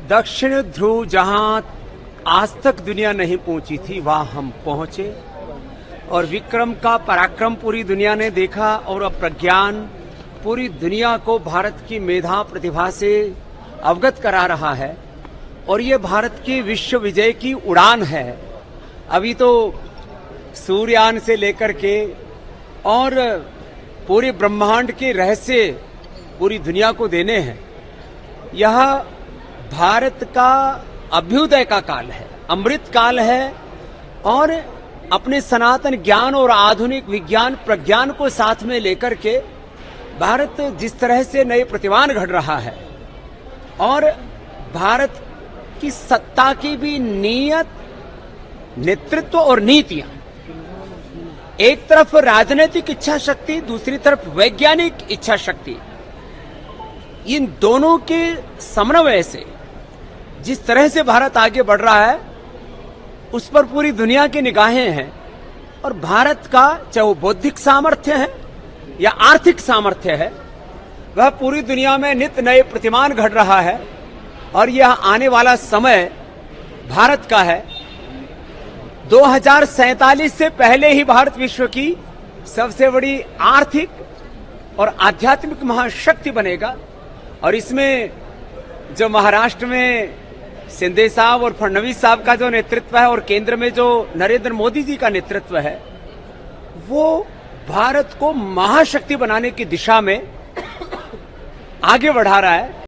दक्षिण ध्रुव जहां आज तक दुनिया नहीं पहुंची थी, वहां हम पहुंचे और विक्रम का पराक्रम पूरी दुनिया ने देखा और अब प्रज्ञान पूरी दुनिया को भारत की मेधा प्रतिभा से अवगत करा रहा है और ये भारत की विश्व विजय की उड़ान है। अभी तो सूर्ययान से लेकर के और पूरे ब्रह्मांड के रहस्य पूरी दुनिया को देने हैं। यह भारत का अभ्युदय का काल है, अमृत काल है और अपने सनातन ज्ञान और आधुनिक विज्ञान प्रज्ञान को साथ में लेकर के भारत जिस तरह से नए प्रतिमान घड़ रहा है और भारत की सत्ता की भी नीयत, नेतृत्व और नीतियां, एक तरफ राजनीतिक इच्छा शक्ति, दूसरी तरफ वैज्ञानिक इच्छा शक्ति, इन दोनों के समन्वय से जिस तरह से भारत आगे बढ़ रहा है उस पर पूरी दुनिया की निगाहें हैं और भारत का चाहे वो बौद्धिक सामर्थ्य है या आर्थिक सामर्थ्य है, वह पूरी दुनिया में नित नए प्रतिमान घड़ रहा है और यह आने वाला समय भारत का है। 2047 से पहले ही भारत विश्व की सबसे बड़ी आर्थिक और आध्यात्मिक महाशक्ति बनेगा और इसमें जो महाराष्ट्र में शिंदे साहब और फडणवीस साहब का जो नेतृत्व है और केंद्र में जो नरेंद्र मोदी जी का नेतृत्व है, वो भारत को महाशक्ति बनाने की दिशा में आगे बढ़ा रहा है।